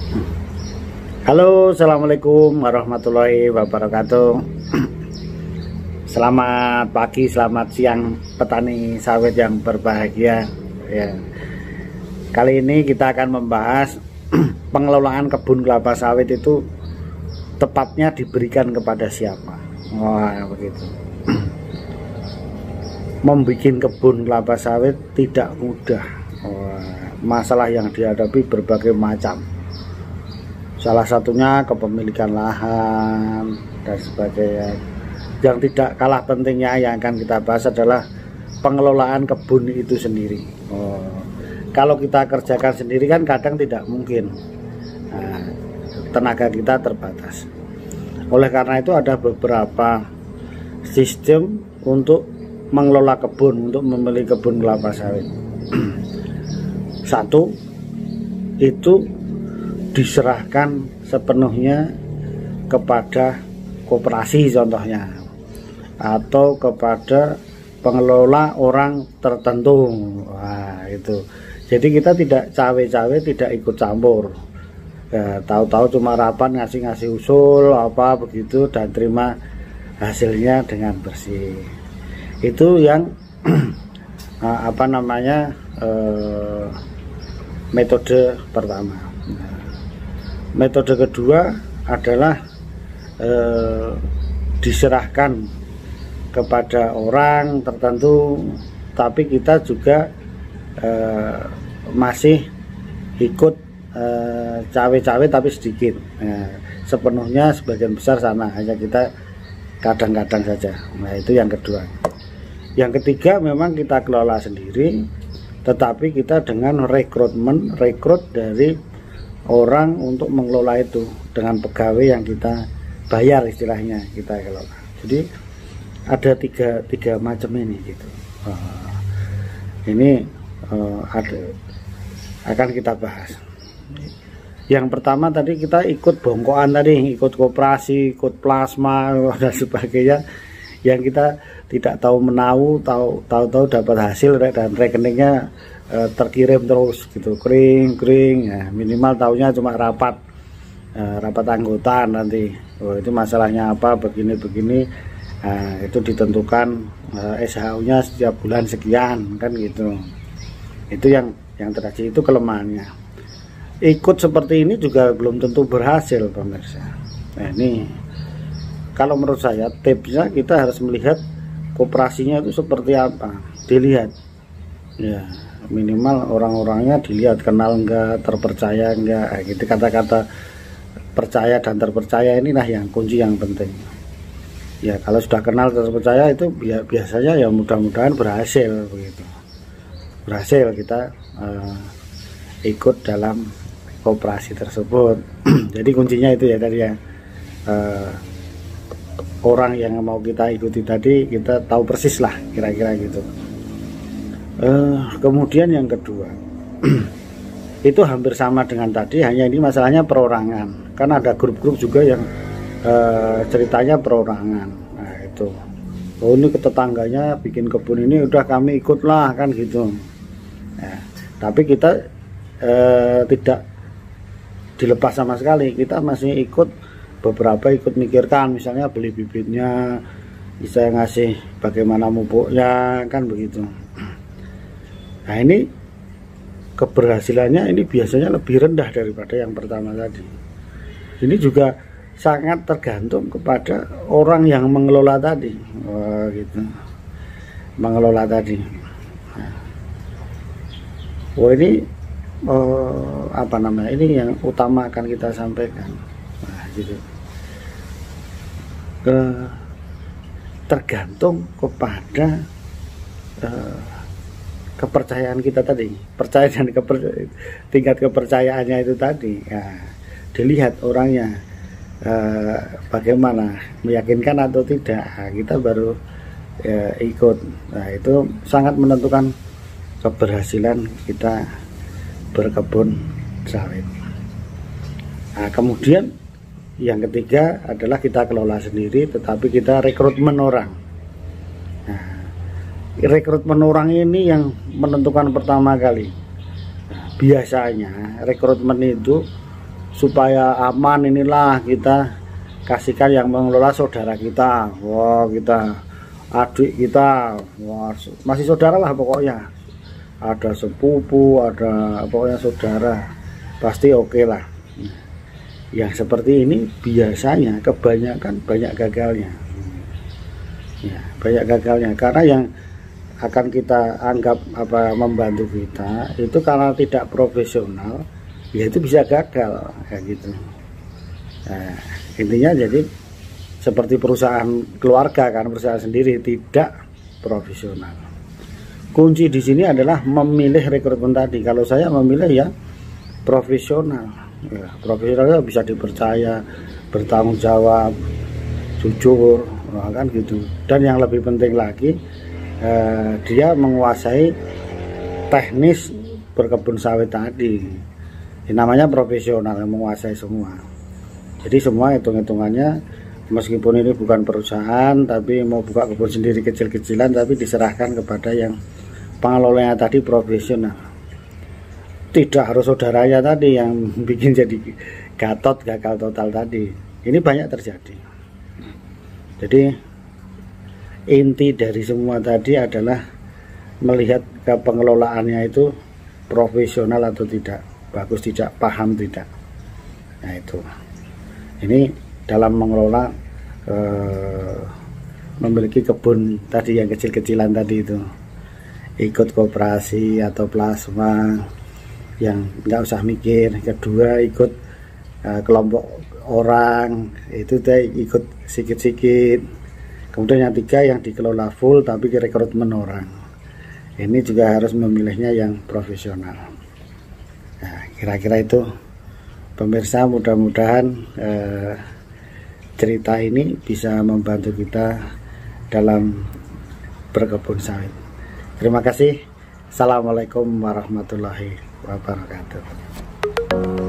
Halo, assalamualaikum warahmatullahi wabarakatuh. Selamat pagi, selamat siang petani sawit yang berbahagia. Ya. Kali ini kita akan membahas pengelolaan kebun kelapa sawit itu tepatnya diberikan kepada siapa. Wah, begitu. Membikin kebun kelapa sawit tidak mudah. Wah, masalah yang dihadapi berbagai macam. Salah satunya kepemilikan lahan dan sebagainya. Yang tidak kalah pentingnya yang akan kita bahas adalah pengelolaan kebun itu sendiri. Kalau kita kerjakan sendiri kan kadang tidak mungkin. Nah, tenaga kita terbatas. Oleh karena itu ada beberapa sistem untuk mengelola kebun, untuk memilih kebun kelapa sawit. Satu, itu diserahkan sepenuhnya kepada koperasi contohnya, atau kepada pengelola orang tertentu. Wah, itu jadi kita tidak cawe-cawe, tidak ikut campur ya, tahu-tahu cuma rapat ngasih usul apa begitu dan terima hasilnya dengan bersih. Itu yang metode pertama. Metode kedua adalah diserahkan kepada orang tertentu, tapi kita juga masih ikut cawe-cawe tapi sedikit. Sepenuhnya sebagian besar sana, hanya kita kadang-kadang saja. Nah, itu yang kedua. Yang ketiga memang kita kelola sendiri, tetapi kita dengan rekrut dari orang untuk mengelola itu dengan pegawai yang kita bayar, istilahnya kita kelola. Jadi ada tiga macam ini gitu. Ini akan kita bahas. Yang pertama tadi kita ikut bongkoan tadi, ikut koperasi, ikut plasma dan sebagainya, yang kita tidak tahu menahu, tahu dapat hasil dan rekeningnya terkirim terus gitu, kering ya, minimal tahunya cuma rapat anggota nanti. Itu masalahnya apa, begini itu ditentukan SHU-nya setiap bulan sekian kan gitu. Itu yang terakhir, itu kelemahannya. Ikut seperti ini juga belum tentu berhasil pemirsa. Nah, ini kalau menurut saya tipsnya kita harus melihat koperasinya itu seperti apa, dilihat ya, minimal orang-orangnya dilihat, kenal enggak, terpercaya enggak gitu. Kata-kata percaya dan terpercaya inilah yang kunci yang penting ya. Kalau sudah kenal, terpercaya, itu biasanya ya mudah-mudahan berhasil begitu, berhasil kita ikut dalam koperasi tersebut. Jadi kuncinya itu ya tadi ya, orang yang mau kita ikuti tadi kita tahu persis lah kira-kira gitu. Kemudian yang kedua itu hampir sama dengan tadi, hanya ini masalahnya perorangan. Kan ada grup-grup juga yang ceritanya perorangan. Nah itu, oh ini ke tetangganya bikin kebun ini, udah kami ikutlah kan gitu. Nah, tapi kita tidak dilepas sama sekali, kita masih ikut, beberapa ikut mikirkan, misalnya beli bibitnya, bisa ngasih bagaimana pupuknya kan begitu. Nah ini keberhasilannya ini biasanya lebih rendah daripada yang pertama tadi. Ini juga sangat tergantung kepada orang yang mengelola tadi. Wah, gitu, mengelola tadi. Nah, ini ini yang utama akan kita sampaikan. Nah, gitu. Tergantung kepada kepercayaan kita tadi, percaya dan tingkat kepercayaannya itu tadi ya, dilihat orangnya bagaimana, meyakinkan atau tidak. Nah, kita baru ikut. Nah itu sangat menentukan keberhasilan kita berkebun sawit. Nah, kemudian yang ketiga adalah kita kelola sendiri, tetapi kita rekrutmen orang. Nah, rekrutmen orang ini yang menentukan pertama kali. Nah, biasanya rekrutmen itu supaya aman, inilah kita kasihkan yang mengelola saudara kita. Wah, kita adik kita, wah, masih saudara lah pokoknya, ada sepupu, ada pokoknya saudara, pasti oke lah. Yang seperti ini biasanya kebanyakan banyak gagalnya ya, banyak gagalnya karena yang akan kita anggap membantu kita itu karena tidak profesional, ya itu bisa gagal kayak gitu. Nah, intinya jadi seperti perusahaan keluarga, kan perusahaan sendiri tidak profesional. Kunci di sini adalah memilih rekrutmen tadi. Kalau saya memilih ya profesional, ya, profesional bisa dipercaya, bertanggung jawab, jujur, kan gitu. Dan yang lebih penting lagi, dia menguasai teknis berkebun sawit tadi. Ini namanya profesional, yang menguasai semua. Jadi semua hitung-hitungannya, meskipun ini bukan perusahaan tapi mau buka kebun sendiri kecil-kecilan, tapi diserahkan kepada yang pengelolanya tadi profesional. Tidak harus saudaranya tadi yang bikin jadi gatot, gagal total tadi. Ini banyak terjadi. Jadi inti dari semua tadi adalah melihat ke pengelolaannya itu profesional atau tidak, bagus tidak, paham tidak. Nah itu, ini dalam mengelola memiliki kebun tadi yang kecil-kecilan tadi itu, ikut koperasi atau plasma yang nggak usah mikir. Kedua, ikut kelompok orang, itu deh ikut sikit-sikit. Kemudian yang tiga, yang dikelola full tapi rekrutmen orang. Ini juga harus memilihnya yang profesional. Nah, kira-kira itu pemirsa, mudah-mudahan cerita ini bisa membantu kita dalam berkebun sawit. Terima kasih. Assalamualaikum warahmatullahi wabarakatuh.